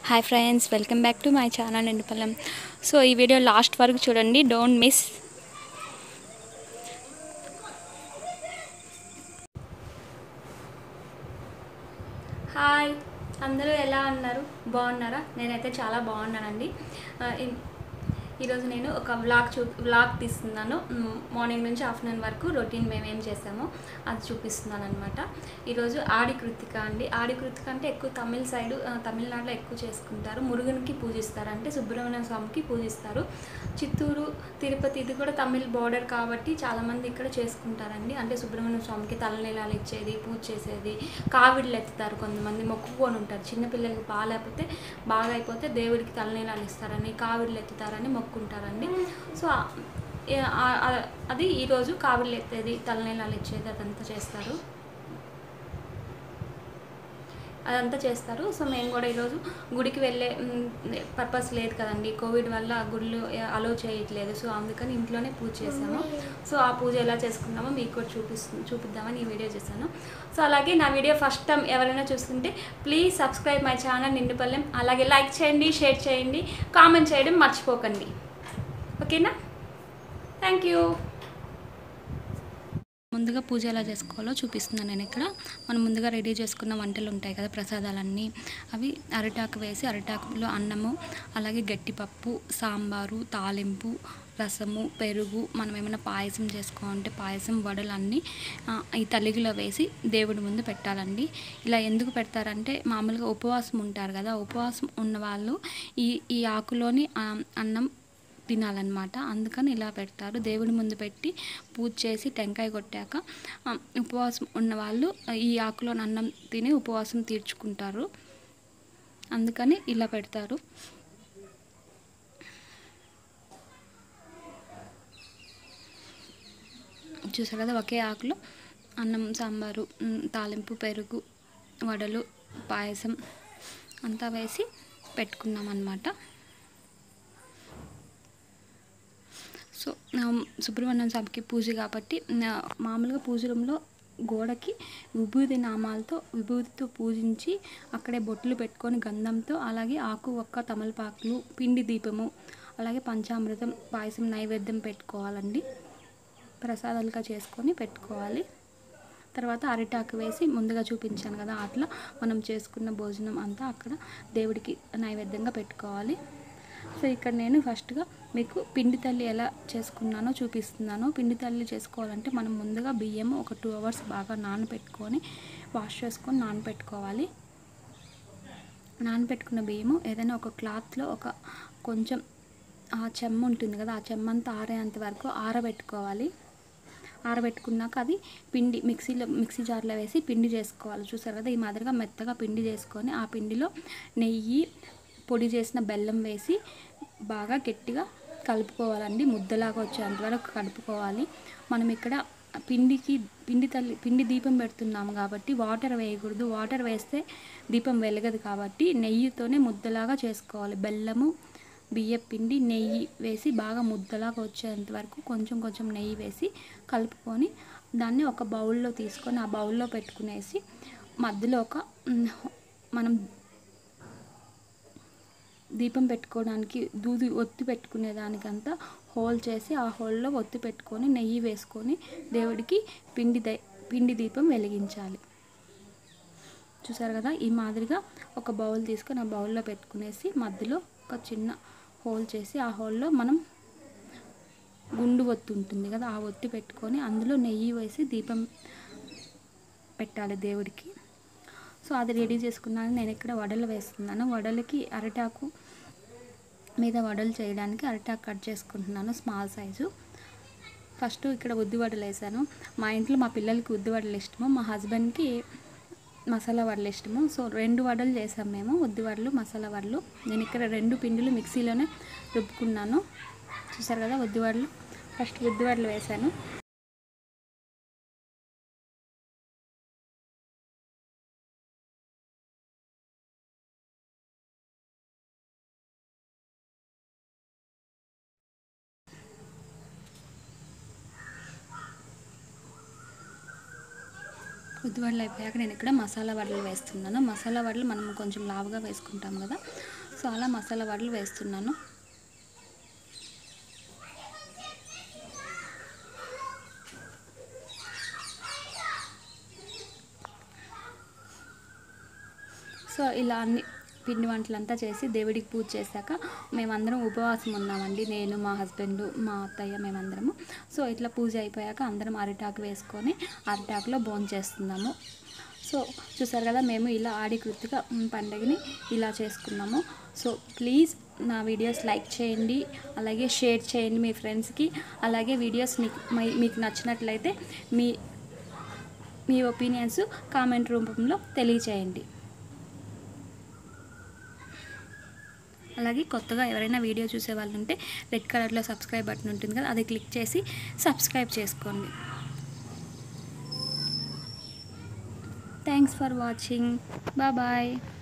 Hi friends, welcome back to my channel నిండు పల్లెం. So ఈ వీడియో లాస్ట్ వరకు చూడండి, డోంట్ మిస్. హాయ్, అందరూ ఎలా ఉన్నారు? బాగున్నారా? నేనైతే చాలా బాగున్నానండి. ఈరోజు నేను ఒక వ్లాగ్ తీస్తున్నాను. మార్నింగ్ నుంచి ఆఫ్టర్నూన్ వరకు రొటీన్ మేమేం చేసామో అది చూపిస్తున్నాను అనమాట. ఈరోజు ఆడి కృతిక అండి. ఆడి కృతిక అంటే ఎక్కువ తమిళనాడులో ఎక్కువ చేసుకుంటారు. మురుగనికి పూజిస్తారు, అంటే సుబ్రహ్మణ్య స్వామికి పూజిస్తారు. చిత్తూరు, తిరుపతి ఇది కూడా తమిళ్ బార్డర్ కాబట్టి చాలామంది ఇక్కడ చేసుకుంటారండి. అంటే సుబ్రహ్మణ్య స్వామికి తలనీలాలు ఇచ్చేది, పూజ చేసేది, కావిడిలు ఎత్తుతారు. కొంతమంది మొక్కుకొని ఉంటారు, చిన్నపిల్లలకి బాగాలేకపోతే బాగా అయిపోతే దేవుడికి తలనీలాలు ఇస్తారని, కావిడిలు ఎత్తుతారని మొక్కుంటారండి. సో అది ఈరోజు కావిడిలు ఎత్తేది, తలనీలాలు ఇచ్చేది అదంతా చేస్తారు. సో మేము కూడా ఈరోజు గుడికి వెళ్ళే పర్పస్ లేదు కదండి, కోవిడ్ వల్ల గుళ్ళు అలో చేయట్లేదు. సో అందుకని ఇంట్లోనే పూజ చేసాము. సో ఆ పూజ ఎలా చేసుకున్నామో మీకు కూడా చూపిద్దామని ఈ వీడియో చేశాను. సో అలాగే నా వీడియో ఫస్ట్ టైం ఎవరైనా చూస్తుంటే ప్లీజ్ సబ్స్క్రైబ్ మై ఛానల్ నిండు పల్లెం. అలాగే లైక్ చేయండి, షేర్ చేయండి, కామెంట్ చేయడం మర్చిపోకండి. ఓకేనా? Thank you. ముందుగా పూజ ఎలా చేసుకోవాలో చూపిస్తున్నాను నేను ఇక్కడ. మనం ముందుగా రెడీ చేసుకున్న వంటలు ఉంటాయి కదా, ప్రసాదాలన్నీ, అవి అరిటాకు వేసి, అరిటాకులో అన్నము, అలాగే గట్టిపప్పు, సాంబారు, తాలింపు, రసము, పెరుగు, మనం ఏమైనా పాయసం చేసుకోవాలంటే పాయసం, వడలు అన్నీ ఈ తలిగిలో వేసి దేవుడి ముందు పెట్టాలండి. ఇలా ఎందుకు పెడతారంటే, మామూలుగా ఉపవాసం ఉంటారు కదా, ఉపవాసం ఉన్నవాళ్ళు ఈ ఆకులోని అన్నం తినాలన్నమాట. అందుకని ఇలా పెడతారు. దేవుడి ముందు పెట్టి పూజ చేసి టెంకాయ కొట్టాక ఉపవాసం ఉన్నవాళ్ళు ఈ ఆకులో అన్నం తిని ఉపవాసం తీర్చుకుంటారు. అందుకని ఇలా పెడతారు. చూసారు కదా, ఒకే ఆకులో అన్నం, సాంబారు, తాలింపు, పెరుగు, వడలు, పాయసం అంతా వేసి పెట్టుకున్నాం అన్నమాట. సో సుబ్రహ్మణ్యం స్వామికి పూజ కాబట్టి మామూలుగా పూజ రూమ్లో గోడకి విభూతితో పూజించి అక్కడే బొట్లు పెట్టుకొని గంధంతో, అలాగే ఆకు ఒక్క తమలపాకులు, పిండి దీపము, అలాగే పంచామృతం, పాయసం నైవేద్యం పెట్టుకోవాలండి. ప్రసాదాలుగా చేసుకొని పెట్టుకోవాలి. తర్వాత అరిటాకు వేసి ముందుగా చూపించాను కదా, అట్లా మనం చేసుకున్న భోజనం అంతా అక్కడ దేవుడికి నైవేద్యంగా పెట్టుకోవాలి. సో ఇక్కడ నేను ఫస్ట్గా మీకు పిండి తల్లి ఎలా చేసుకున్నానో చూపిస్తున్నాను. పిండి తల్లి చేసుకోవాలంటే మనం ముందుగా బియ్యం ఒక 2 hours బాగా నానబెట్టుకొని, వాష్ చేసుకొని నానబెట్టుకోవాలి. నానబెట్టుకున్న బియ్యము ఏదైనా ఒక క్లాత్లో కొంచెం ఆ చెమ్మ ఉంటుంది కదా, ఆ చెమ్మంతా ఆరేంత వరకు ఆరబెట్టుకోవాలి. ఆరబెట్టుకున్నాక అది మిక్సీ జార్లో వేసి పిండి చేసుకోవాలి. చూసారు కదా, ఈ మాదిరిగా మెత్తగా పిండి చేసుకొని ఆ పిండిలో నెయ్యి, పొడి చేసిన బెల్లం వేసి బాగా గట్టిగా కలుపుకోవాలండి. ముద్దలాగా వచ్చేంత వరకు కలుపుకోవాలి. మనం ఇక్కడ పిండి దీపం పెడుతున్నాము కాబట్టి వాటర్ వేయకూడదు. వాటర్ వేస్తే దీపం వెలగదు కాబట్టి నెయ్యితోనే ముద్దలాగా చేసుకోవాలి. బెల్లము, బియ్యం పిండి, నెయ్యి వేసి బాగా ముద్దలాగా వచ్చేంత వరకు కొంచెం కొంచెం నెయ్యి వేసి కలుపుకొని దాన్ని ఒక బౌల్లో తీసుకొని ఆ బౌల్లో పెట్టుకునేసి మధ్యలో మనం దీపం పెట్టుకోవడానికి దూది ఒత్తి పెట్టుకునే దానికంతా హోల్ చేసి ఆ హోల్లో ఒత్తి పెట్టుకొని నెయ్యి వేసుకొని దేవుడికి పిండి దీపం వెలిగించాలి. చూసారు కదా, ఈ మాదిరిగా ఒక బౌల్ తీసుకొని ఆ బౌల్లో పెట్టుకునేసి మధ్యలో ఒక చిన్న హోల్ చేసి ఆ హోల్లో మనం గుండు ఒత్తి ఉంటుంది కదా, ఆ ఒత్తి పెట్టుకొని అందులో నెయ్యి వేసి దీపం పెట్టాలి దేవుడికి. సో అది రెడీ చేసుకున్నాను. నేను ఇక్కడ వడలు వేస్తున్నాను. వడలకి అరిటాకు మీద వడలు చేయడానికి అరిటాకు కట్ చేసుకుంటున్నాను, స్మాల్ సైజు. ఫస్ట్ ఇక్కడ ఉద్ది వడలు వేసాను. మా ఇంట్లో మా పిల్లలకి ఉద్ది వడలు ఇష్టము, మా హస్బెండ్కి మసాలా వడలు ఇష్టము. సో 2 వడలు చేసాం మేము, ఉద్ది వడలు, మసాలా వడలు. నేను ఇక్కడ 2 పిండిలు మిక్సీలోనే రుబ్బుకున్నాను. చూసారు కదా, ఉద్ది వడలు. ఫస్ట్ ఉద్ది వడలు వేసాను. ఉద్ది వడలు అయిపోయాక నేను ఇక్కడ మసాలా వడలు వేస్తున్నాను. మసాలా వడలు మనం కొంచెం లావుగా వేసుకుంటాం కదా, సో అలా మసాలా వడలు వేస్తున్నాను. సో ఇలా అన్ని పిండి వంటలంతా చేసి దేవుడికి పూజ చేశాక మేమందరం ఉపవాసం ఉన్నామండి. నేను, మా హస్బెండ్, మా అత్తయ్య, మేమందరము. సో ఇట్లా పూజ అయిపోయాక అందరం అరిటాకు వేసుకొని అరిటాకులో భోంచేస్తున్నాము. సో చూసారు కదా, మేము ఇలా ఆడి కృతిక పండుగని ఇలా చేసుకున్నాము. సో ప్లీజ్ నా వీడియోస్ లైక్ చేయండి, అలాగే షేర్ చేయండి మీ ఫ్రెండ్స్కి. అలాగే వీడియోస్ మీకు నచ్చినట్లయితే మీ ఒపీనియన్స్ కామెంట్ రూపంలో తెలియచేయండి. అలాగే కొత్తగా ఎవరైనా వీడియో చూసే వాళ్ళు ఉంటే రెడ్ కలర్లో సబ్స్క్రైబ్ బటన్ ఉంటుంది కదా, అది క్లిక్ చేసి సబ్స్క్రైబ్ చేసుకోండి. Thanks for watching. బాయ్.